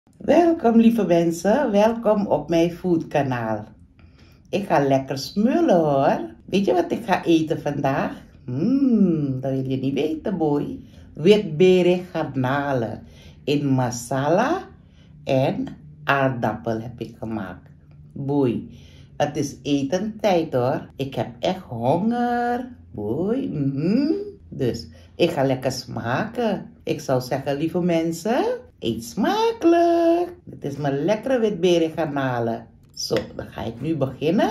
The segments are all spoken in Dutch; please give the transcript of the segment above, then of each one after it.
Welkom lieve mensen, welkom op mijn foodkanaal. Ik ga lekker smullen hoor. Weet je wat ik ga eten vandaag? Dat wil je niet weten boy. Witberen garnalen in masala en aardappel heb ik gemaakt. Boy, het is etentijd hoor. Ik heb echt honger. Boy, Dus ik ga lekker smaken. Ik zou zeggen lieve mensen, eet smakelijk. Dit is mijn lekkere witberen garnalen. Zo, dan ga ik nu beginnen.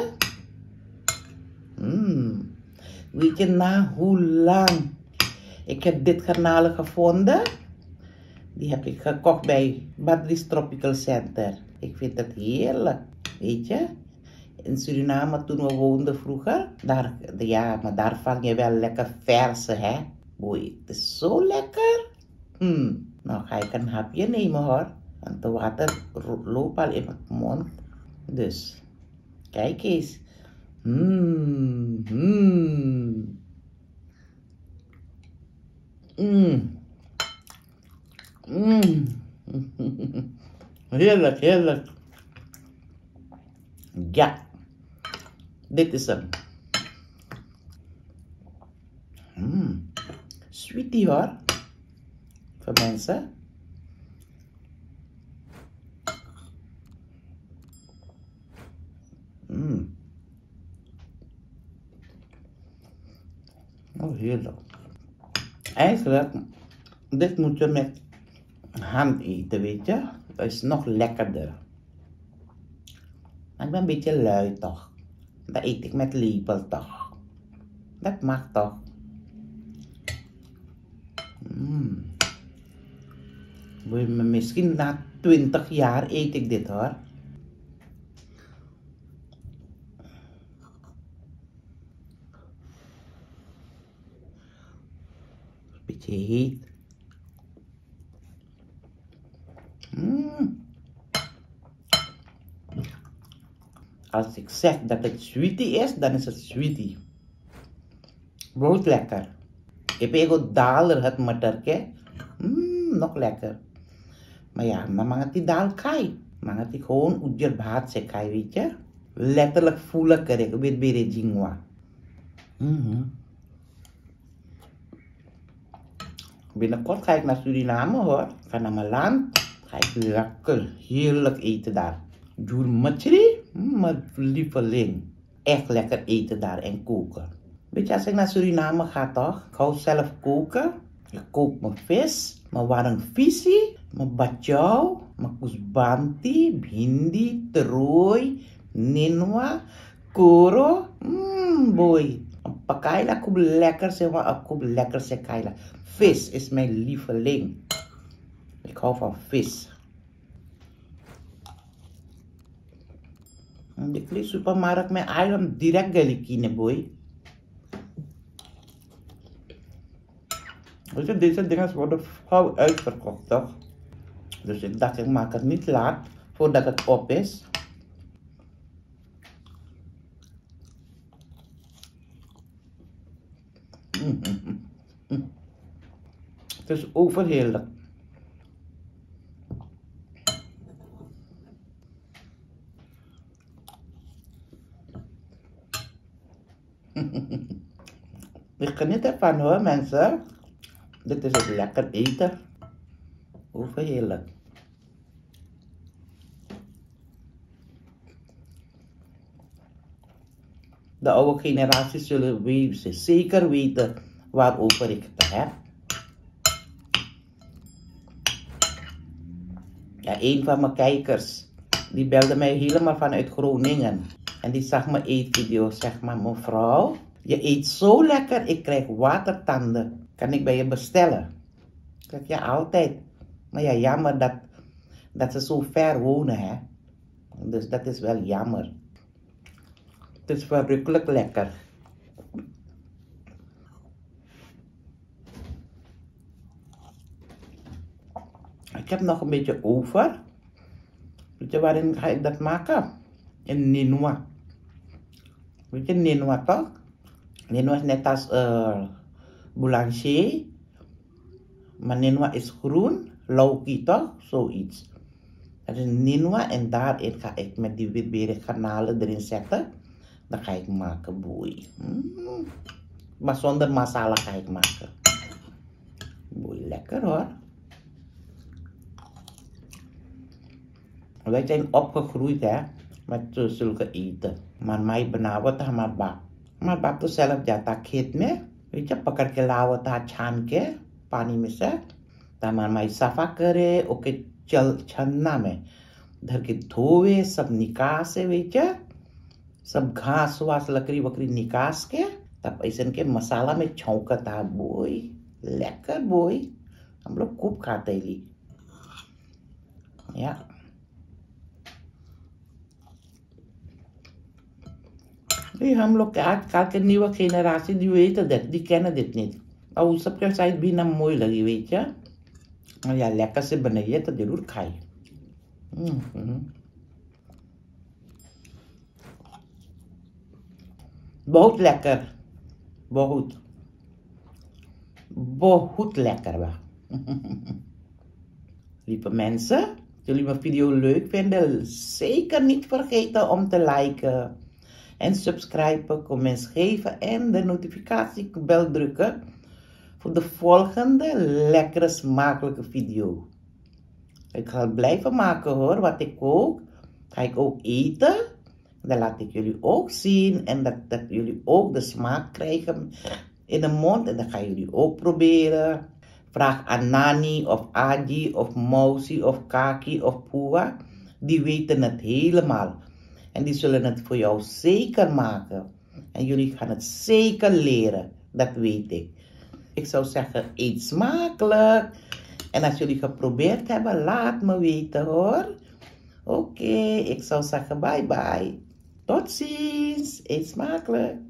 Weet je na hoe lang ik heb dit garnalen gevonden? Die heb ik gekocht bij Badris Tropical Center. Ik vind het heerlijk, weet je. In Suriname toen we woonden vroeger, daar vang je wel lekker verse, hè. Boei, het is zo lekker. Nou ga ik een hapje nemen hoor, want de water loopt al in mijn mond. Dus, kijk eens. Heerlijk, heerlijk. Ja, dit is hem. Sweetie hoor. Voor mensen. Oh, heerlijk. Eigenlijk, dit moet je met hand eten, weet je. Dat is nog lekkerder. Maar ik ben een beetje lui toch. Dat eet ik met lepel toch. Dat mag toch. Misschien na 20 jaar eet ik dit hoor. Beetje heet. Als ik zeg dat het sweetie is, dan is het sweetie. Brood lekker. Ik heb ook daler het materke. Nog lekker. Maar ja, maar mag die dal kai. Mag die gewoon ujier baat se kai, weet je. Letterlijk voelen kan ik weet bere jingwa. Binnenkort ga ik naar Suriname hoor. Ga naar mijn land. Ga ik lekker heerlijk eten daar. Joer machri, mijn lieveling. Echt lekker eten daar en koken. Weet je, als ik naar Suriname ga toch, ik hou zelf koken. Ik kook mijn vis, mijn warm visie, mijn batjau, mijn kusbanti, bindi, terooi, ninwa, koro. Boy. Een pakaila koop lekker, zeg maar, een koop lekker sekaila. Vis is mijn lieveling. Ik hou van vis. De kleine supermarkt met eiland direct galikine, boy. Weet je, deze dingen worden gauw uitverkocht, toch? Dus ik dacht, ik maak het niet laat voordat het op is. Het is overheerlijk. Ik geniet ervan hoor, mensen. Dit is het lekker eten. Overheerlijk. De oude generaties zullen zeker weten waarover ik het heb. Ja, een van mijn kijkers, die belde mij helemaal vanuit Groningen. En die zag mijn eetvideo, zeg maar, mevrouw, je eet zo lekker, ik krijg watertanden. Kan ik bij je bestellen? Ik zeg, ja, altijd. Maar ja, jammer dat ze zo ver wonen, hè. Dus dat is wel jammer. Het is verrukkelijk lekker. Ik heb nog een beetje over. Weet je waarin ga ik dat maken? In Ninoa. Weet je Ninoa toch? Ninoa is net als boulanger. Maar Ninoa is groen. Lauki toch? Zoiets. Dat is quinoa en daarin ga ik met die witberen garnalen erin zetten. Dan ga ik maken boei. Maar zonder masala ga ik maken. Boei, lekker hoor. Wij zijn opgegroeid hè, met zulke eten. Maar mij benauwd aan mijn bak. Maar bak dus zelf ja tak hit me. Weet je, pakar ke lawa ta chan ke, pani में से. तमार माई सफा करे, ओके चल छन्ना में धर के धोवे सब निकास है बेचा, सब घास वास लकड़ी वकड़ी निकास के तब ऐसन के मसाला में छौंकता बोई, लेकर बोई, हम लोग खूब खाते हैं या हम लोग के आजकल के nieuwe generatie die weten dit, die kennen dit niet. Oh, सबके साइड भी ना मोई लगी हुई क्या? या लेकर से बनाइए तो जरूर खाइए। बहुत lekker, बहुत lekker wa. Lieve mensen, als jullie mijn video leuk vinden, zeker niet vergeten om te liken en subscriben, comments geven en de notificatiebel drukken voor de volgende lekkere smakelijke video. Ik ga het blijven maken hoor, wat ik ook. Ga ik ook eten. Dan laat ik jullie ook zien en dat jullie ook de smaak krijgen in de mond. En dan gaan jullie ook proberen. Vraag aan Nani of Adi of Mousi of Kaki of Pua. Die weten het helemaal. En die zullen het voor jou zeker maken. En jullie gaan het zeker leren. Dat weet ik. Ik zou zeggen, eet smakelijk. En als jullie geprobeerd hebben, laat me weten hoor. Oké, ik zou zeggen bye bye. Tot ziens. Eet smakelijk.